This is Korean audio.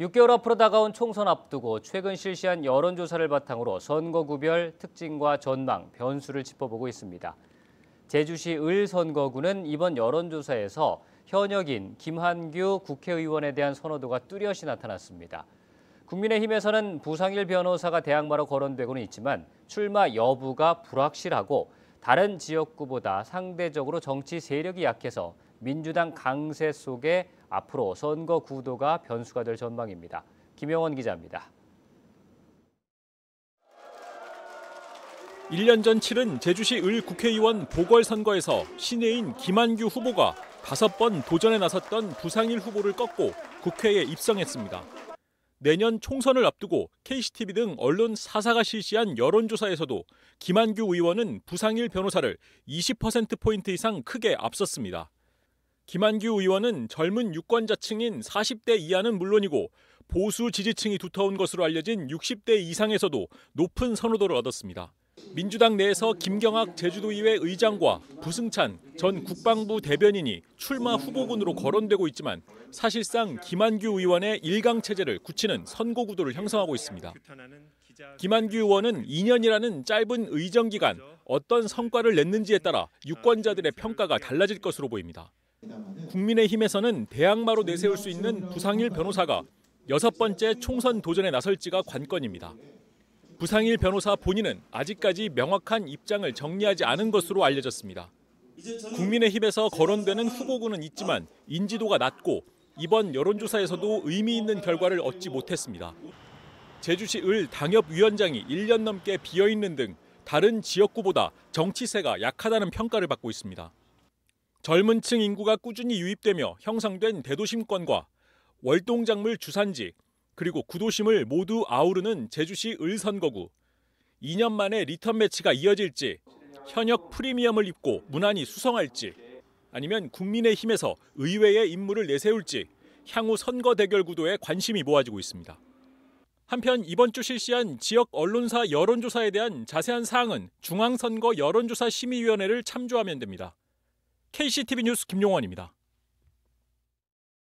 6개월 앞으로 다가온 총선 앞두고 최근 실시한 여론조사를 바탕으로 선거구별 특징과 전망, 변수를 짚어보고 있습니다. 제주시 을선거구는 이번 여론조사에서 현역인 김한규 국회의원에 대한 선호도가 뚜렷이 나타났습니다. 국민의힘에서는 부상일 변호사가 대항마로 거론되고는 있지만 출마 여부가 불확실하고 다른 지역구보다 상대적으로 정치 세력이 약해서 민주당 강세 속에 앞으로 선거 구도가 변수가 될 전망입니다. 김영원 기자입니다. 1년 전 치른 제주시 을 국회의원 보궐선거에서 신예인 김한규 후보가 5번 도전에 나섰던 부상일 후보를 꺾고 국회에 입성했습니다. 내년 총선을 앞두고 KCTV 등 언론 4사가 실시한 여론조사에서도 김한규 의원은 부상일 변호사를 20%포인트 이상 크게 앞섰습니다. 김한규 의원은 젊은 유권자층인 40대 이하는 물론이고 보수 지지층이 두터운 것으로 알려진 60대 이상에서도 높은 선호도를 얻었습니다. 민주당 내에서 김경학 제주도의회 의장과 부승찬 전 국방부 대변인이 출마 후보군으로 거론되고 있지만 사실상 김한규 의원의 일강 체제를 굳히는 선거 구도를 형성하고 있습니다. 김한규 의원은 2년이라는 짧은 의정 기간 어떤 성과를 냈는지에 따라 유권자들의 평가가 달라질 것으로 보입니다. 국민의힘에서는 대항마로 내세울 수 있는 부상일 변호사가 6번째 총선 도전에 나설지가 관건입니다. 부상일 변호사 본인은 아직까지 명확한 입장을 정리하지 않은 것으로 알려졌습니다. 국민의힘에서 거론되는 후보군은 있지만 인지도가 낮고 이번 여론조사에서도 의미 있는 결과를 얻지 못했습니다. 제주시 을 당협위원장이 1년 넘게 비어있는 등 다른 지역구보다 정치세가 약하다는 평가를 받고 있습니다. 젊은 층 인구가 꾸준히 유입되며 형성된 대도심권과 월동작물 주산지, 그리고 구도심을 모두 아우르는 제주시 을 선거구. 2년 만에 리턴 매치가 이어질지, 현역 프리미엄을 입고 무난히 수성할지, 아니면 국민의힘에서 의외의 인물을 내세울지 향후 선거 대결 구도에 관심이 모아지고 있습니다. 한편 이번 주 실시한 지역 언론사 여론조사에 대한 자세한 사항은 중앙선거 여론조사 심의위원회를 참조하면 됩니다. KCTV 뉴스 김용원입니다.